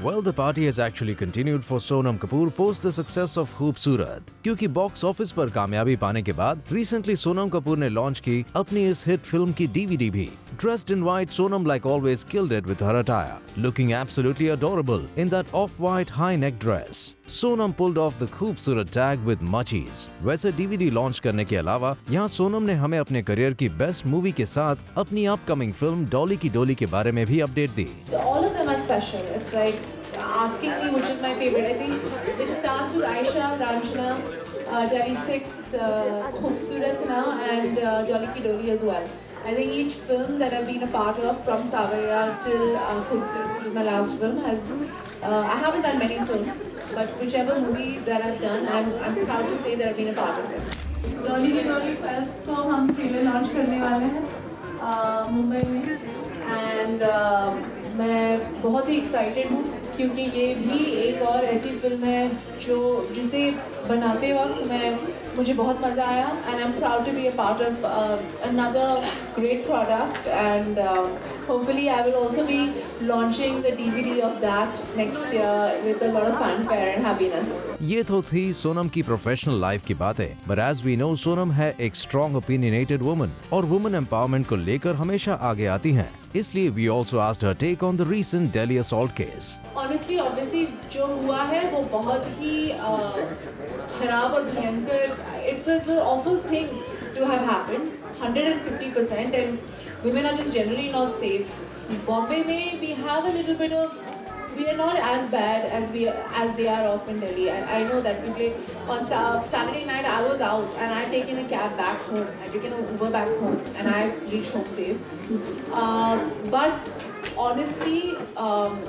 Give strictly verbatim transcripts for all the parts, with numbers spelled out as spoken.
Well, the party has actually continued for Sonam Kapoor post the success of खूबसूरत, क्योंकि box office पर कामयाबी पाने के बाद रिसेंटली सोनम कपूर ने लॉन्च की अपनी इस हिट फिल्म की डीवीडी भी। Dressed in white, Sonam like always killed it with her attire, looking absolutely adorable in that off-white high-neck dress. Sonam pulled off the खूबसूरत tag with much ease. वैसे DVD launch करने के अलावा यहाँ सोनम ने हमें अपने करियर की बेस्ट मूवी के साथ अपनी अपकमिंग फिल्म डॉली की डोली के बारे में भी अपडेट दी। All of them are special. It's like asking me which is my favorite. I think it starts with Aisha, Ranjana, uh, Delhi six, uh, खूबसूरत now, and uh, Jolly Ki Doli as well. I think each film that I've been a part of, from Savarya till uh, खूबसूरत, which is my last film, has uh, I haven't done many films, but whichever movie that I've done, I'm I'm proud to say that I've been a part of it. Jolly Ki Doli first को हम trailer launch करने वाले हैं मुंबई में, and uh, मैं बहुत ही excited हूँ क्योंकि ये भी एक और ऐसी फिल्म है जो जिसे बनाते वक्त मैं मुझे बहुत मज़ा आया, and I'm proud to be a part of uh, another great product, and uh, hopefully I will also be launching the D V D of that next year with a lot of fanfare and happiness. ये तो थी सोनम की professional life की बातें, but as we know Sonam है एक strong opinionated woman और woman empowerment को लेकर हमेशा आगे आती हैं। इसलिए we also asked her take on the recent Delhi assault case. Honestly, obviously जो हुआ है वो बहुत ही खराब और भयंकर, it's an awful thing to have happened, one hundred fifty percent, and women are just generally not safe. Bombay में we have a little bit of, we are not as bad as we as they are off in Delhi. I, I know that people on Saturday night I was out and I taken a cab back home. I taken an Uber back home and I reached home safe. Uh, but honestly, um,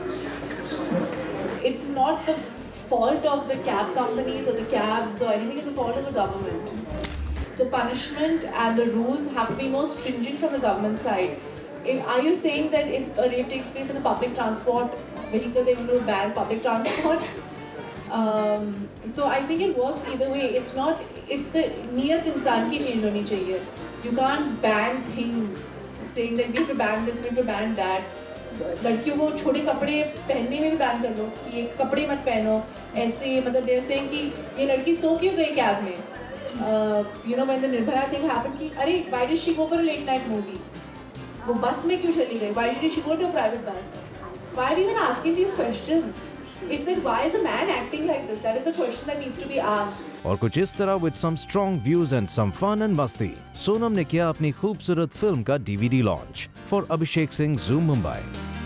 it's not the fault of the cab companies or the cabs or anything. It's the fault of the government. The punishment and the rules have to be more stringent from the government side. If, are you saying that if a rape takes place in a public transport vehicle, they will ban public transport? Um, so I think it works either way. It's not. It's the niyat insan ki change honi chahiye. You can't ban things, saying that we have to ban this, we have to ban that. लड़कियों को छोटे कपड़े पहनने में भी ban कर लो कि ये कपड़े मत पहनो ऐसे, मतलब देर से कि ये लड़की सो क्यों गई कैब में, you know when the Nirbhaya thing happened कि अरे why did she go for a late night movie, वो बस में क्यों चली गई, why did she go to a private bus, why we even asking these questions, is that why is a man acting like this, that is the question that needs to be asked. और कुछ इस तरह with some strong views and some fun and मस्ती सोनम ने किया अपनी खूबसूरत film का DVD launch. For Abhishek Singh, Zoom Mumbai.